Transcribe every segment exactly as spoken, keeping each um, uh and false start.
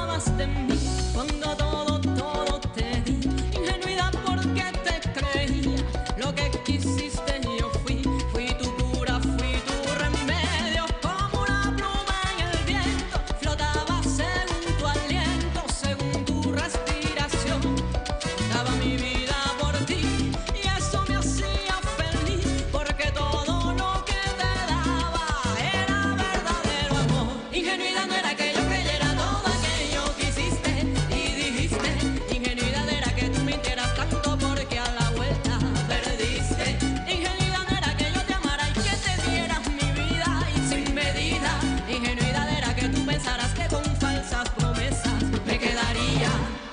dudabas de mí cuando todo, todo te di. Ingenuidad porque te creía lo que quisiste yo fui. Fui tu cura, fui tu remedio. Como una pluma en el viento, flotaba según tu aliento, según tu respiración. Daba mi vida por ti y eso me hacía feliz, porque todo lo que te daba era verdadero amor. Ingenuidad no era que yo creyera todo aquello que hiciste y dijiste. Ingenuidad era que tú mintieras tanto porque a la vuelta perdiste. Ingenuidad no era que yo te amara y que te dieras mi vida y sin medida. Ingenuidad era que tú pensaras que con falsas promesas me quedaría.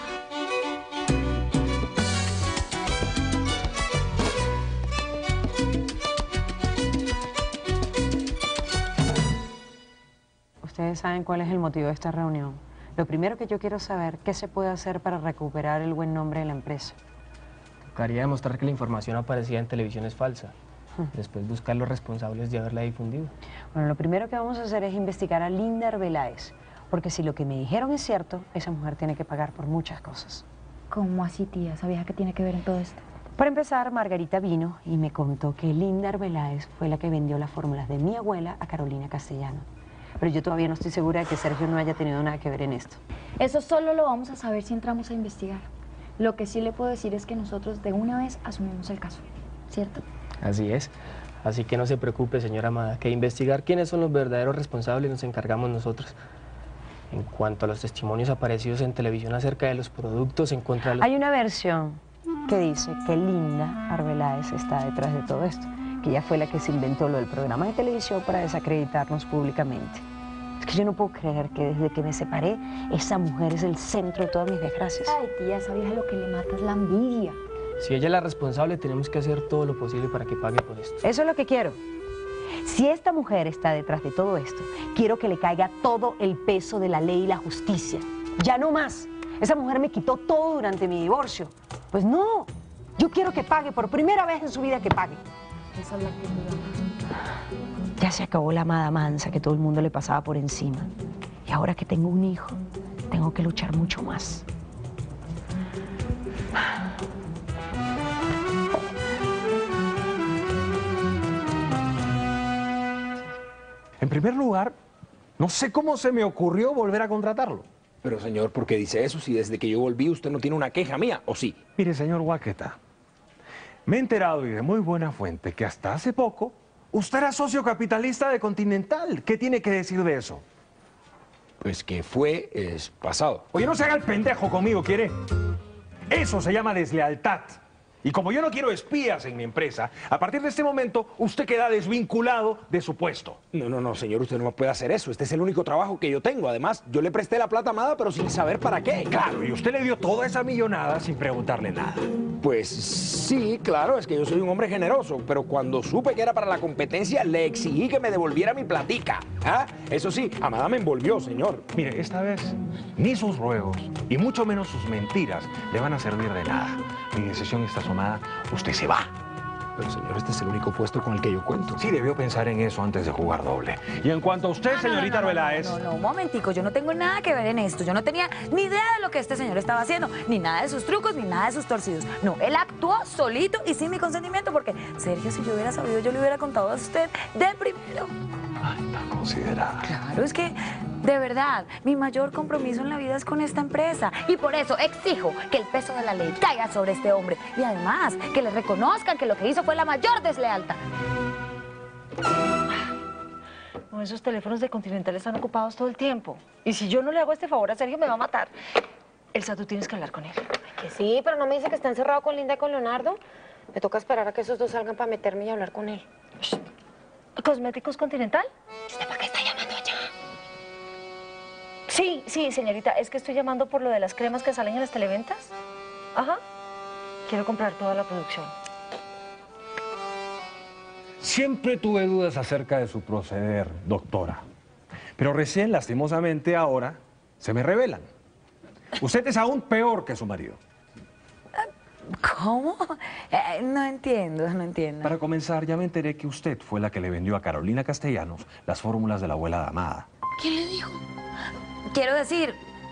Ustedes saben cuál es el motivo de esta reunión. Lo primero que yo quiero saber, ¿qué se puede hacer para recuperar el buen nombre de la empresa? Tocaría demostrar que la información aparecida en televisión es falsa. Después buscar los responsables de haberla difundido. Bueno, lo primero que vamos a hacer es investigar a Linda Arbeláez, porque si lo que me dijeron es cierto, esa mujer tiene que pagar por muchas cosas. ¿Cómo así, tía? ¿Sabías que tiene que ver en todo esto? Para empezar, Margarita vino y me contó que Linda Arbeláez fue la que vendió las fórmulas de mi abuela a Carolina Castellano. Pero yo todavía no estoy segura de que Sergio no haya tenido nada que ver en esto. Eso solo lo vamos a saber si entramos a investigar. Lo que sí le puedo decir es que nosotros de una vez asumimos el caso, ¿cierto? Así es. Así que no se preocupe, señora Amada, que investigar quiénes son los verdaderos responsables nos encargamos nosotros. En cuanto a los testimonios aparecidos en televisión acerca de los productos en contra de los... Hay una versión que dice que Linda Arbeláez está detrás de todo esto, que ella fue la que se inventó lo del programa de televisión para desacreditarnos públicamente. Es que yo no puedo creer que desde que me separé, esa mujer es el centro de todas mis desgracias. Ay, tía, esa vieja lo que le mata es la envidia. Si ella es la responsable, tenemos que hacer todo lo posible para que pague por esto. Eso es lo que quiero. Si esta mujer está detrás de todo esto, quiero que le caiga todo el peso de la ley y la justicia. Ya no más. Esa mujer me quitó todo durante mi divorcio. Pues no, yo quiero que pague, por primera vez en su vida que pague. Esa es la actitud. Ya se acabó la amada mansa que todo el mundo le pasaba por encima. Y ahora que tengo un hijo, tengo que luchar mucho más. En primer lugar, no sé cómo se me ocurrió volver a contratarlo. Pero señor, ¿por qué dice eso si desde que yo volví usted no tiene una queja mía, o sí? Mire, señor Guaqueta, me he enterado y de muy buena fuente que hasta hace poco usted era socio capitalista de Continental. ¿Qué tiene que decir de eso? Pues que fue, es pasado. Oye, no se haga el pendejo conmigo, ¿quiere? Eso se llama deslealtad. Y como yo no quiero espías en mi empresa, a partir de este momento usted queda desvinculado de su puesto. No, no, no, señor, usted no puede hacer eso. Este es el único trabajo que yo tengo. Además, yo le presté la plata a Amada, pero sin saber para qué. Claro, y usted le dio toda esa millonada sin preguntarle nada. Pues sí, claro, es que yo soy un hombre generoso, pero cuando supe que era para la competencia, le exigí que me devolviera mi platica. ¿Ah? Eso sí, Amada me envolvió, señor. Mire, esta vez ni sus ruegos y mucho menos sus mentiras le van a servir de nada. Mi decisión está tomada, usted se va. Pero señor, este es el único puesto con el que yo cuento. Sí, debió pensar en eso antes de jugar doble. Y en cuanto a usted, señorita Arbeláez... No, no, no, un momentico, yo no tengo nada que ver en esto. Yo no tenía ni idea de lo que este señor estaba haciendo, ni nada de sus trucos, ni nada de sus torcidos. No, él actuó solito y sin mi consentimiento, porque, Sergio, si yo hubiera sabido, yo le hubiera contado a usted de primero. Ay, tan considerada. Claro, es que, de verdad, mi mayor compromiso en la vida es con esta empresa. Y por eso exijo que el peso de la ley caiga sobre este hombre. Y además, que le reconozcan que lo que hizo fue la mayor deslealtad. No, esos teléfonos de Continental están ocupados todo el tiempo. Y si yo no le hago este favor a Sergio, me va a matar. Elsa, tú tienes que hablar con él. Que sí, pero no me dice que está encerrado con Linda y con Leonardo. Me toca esperar a que esos dos salgan para meterme y hablar con él. ¿Cosméticos Continental? ¿Usted para qué está llamando allá? Sí, sí, señorita. Es que estoy llamando por lo de las cremas que salen en las televentas. Ajá. Quiero comprar toda la producción. Siempre tuve dudas acerca de su proceder, doctora. Pero recién, lastimosamente, ahora se me revelan. Usted es aún peor que su marido. ¿Cómo? Eh, no entiendo, no entiendo. Para comenzar, ya me enteré que usted fue la que le vendió a Carolina Castellanos las fórmulas de la abuela de Amada. ¿Quién le dijo? Quiero decir,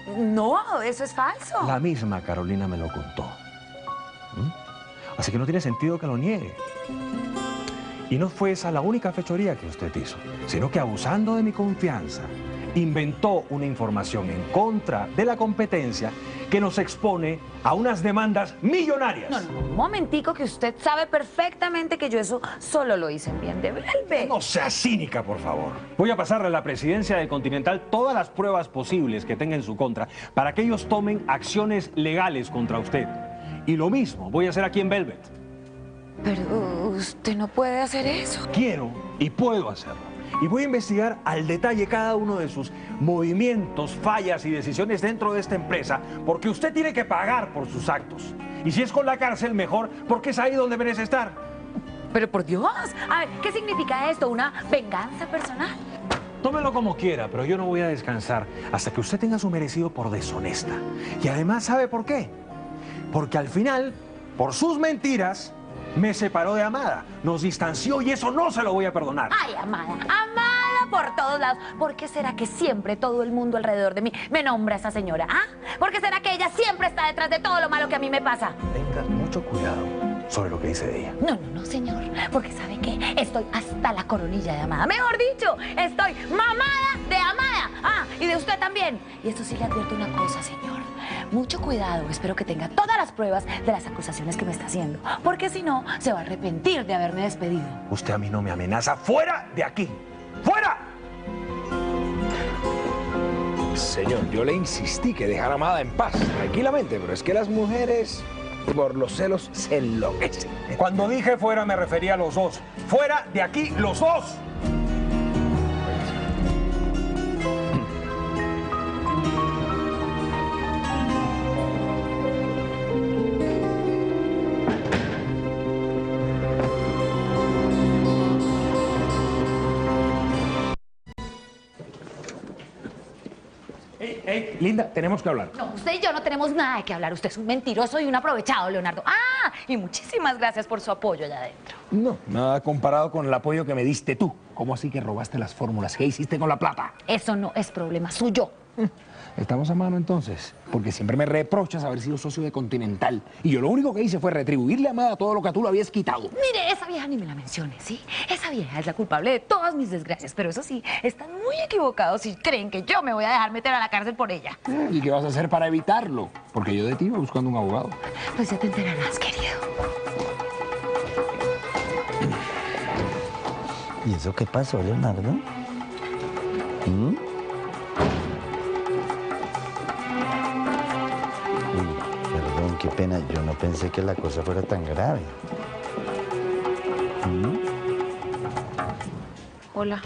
No, eso es falso. La misma Carolina me lo contó. ¿Mm? Así que no tiene sentido que lo niegue. Y no fue esa la única fechoría que usted hizo, sino que abusando de mi confianza, inventó una información en contra de la competencia que nos expone a unas demandas millonarias. No, no, un momentico, que usted sabe perfectamente que yo eso solo lo hice en bien de Velvet. No sea cínica, por favor. Voy a pasarle a la presidencia del Continental todas las pruebas posibles que tenga en su contra para que ellos tomen acciones legales contra usted. Y lo mismo voy a hacer aquí en Velvet. Pero usted no puede hacer eso. Quiero y puedo hacerlo. Y voy a investigar al detalle cada uno de sus movimientos, fallas y decisiones dentro de esta empresa, porque usted tiene que pagar por sus actos. Y si es con la cárcel, mejor, porque es ahí donde merece estar. Pero por Dios, a ver, ¿qué significa esto? ¿Una venganza personal? Tómelo como quiera, pero yo no voy a descansar hasta que usted tenga su merecido por deshonesta. Y además, ¿sabe por qué? Porque al final, por sus mentiras, me separó de Amada, nos distanció y eso no se lo voy a perdonar. Ay, Amada, Amada por todos lados. ¿Por qué será que siempre todo el mundo alrededor de mí me nombra a esa señora? ¿Ah? ¿Por qué será que ella siempre está detrás de todo lo malo que a mí me pasa? Tenga mucho cuidado sobre lo que dice de ella. No, no, no, señor, porque ¿sabe qué? Estoy hasta la coronilla de Amada. Mejor dicho, estoy mamada de Amada. Ah, y de usted también. Y eso sí le advierto una cosa, señor. Mucho cuidado, espero que tenga todas las pruebas de las acusaciones que me está haciendo, porque si no, se va a arrepentir de haberme despedido. Usted a mí no me amenaza. ¡Fuera de aquí! ¡Fuera! Señor, yo le insistí que dejara a Amada en paz, tranquilamente, pero es que las mujeres, por los celos, se enloquecen. Cuando dije fuera me refería a los dos. ¡Fuera de aquí los dos! Hey, hey, Linda, tenemos que hablar. No, usted y yo no tenemos nada de qué hablar. Usted es un mentiroso y un aprovechado, Leonardo. Ah, y muchísimas gracias por su apoyo allá adentro. No, nada comparado con el apoyo que me diste tú. ¿Cómo así que robaste las fórmulas? ¿Qué hiciste con la plata? Eso no es problema suyo. Estamos a mano entonces, porque siempre me reprochas haber sido socio de Continental. Y yo lo único que hice fue retribuirle a Amada todo lo que tú le habías quitado. Mire, esa vieja ni me la mencione, ¿sí? Esa vieja es la culpable de todas mis desgracias, pero eso sí, están muy equivocados si creen que yo me voy a dejar meter a la cárcel por ella. ¿Y qué vas a hacer para evitarlo? Porque yo de ti iba buscando un abogado. Pues ya te enterarás, querido. ¿Y eso qué pasó, Leonardo? ¿Mm? Perdón, qué pena. Yo no pensé que la cosa fuera tan grave. ¿Mm? Hola.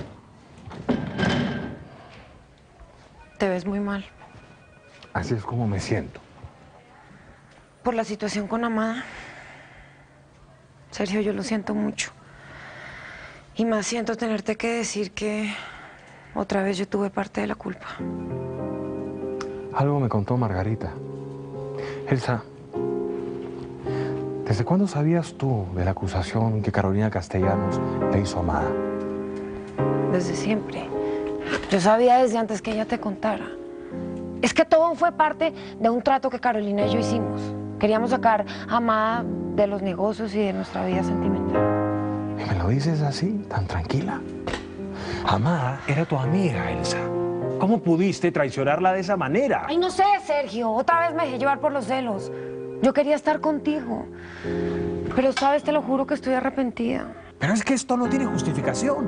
Te ves muy mal. Así es como me siento. Por la situación con Amada. Sergio, yo lo siento mucho. Y más siento tenerte que decir que otra vez yo tuve parte de la culpa. Algo me contó Margarita. Elsa, ¿desde cuándo sabías tú de la acusación que Carolina Castellanos le hizo a Amada? Desde siempre. Yo sabía desde antes que ella te contara. Es que todo fue parte de un trato que Carolina y yo hicimos. Queríamos sacar a Amada de los negocios y de nuestra vida sentimental. ¿Y me lo dices así, tan tranquila? Amada era tu amiga, Elsa. ¿Cómo pudiste traicionarla de esa manera? Ay, no sé, Sergio. Otra vez me dejé llevar por los celos. Yo quería estar contigo. Pero, ¿sabes? Te lo juro que estoy arrepentida. Pero es que esto no tiene justificación.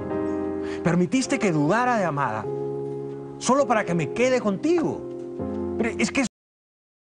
Permitiste que dudara de Amada solo para que me quede contigo. Pero es que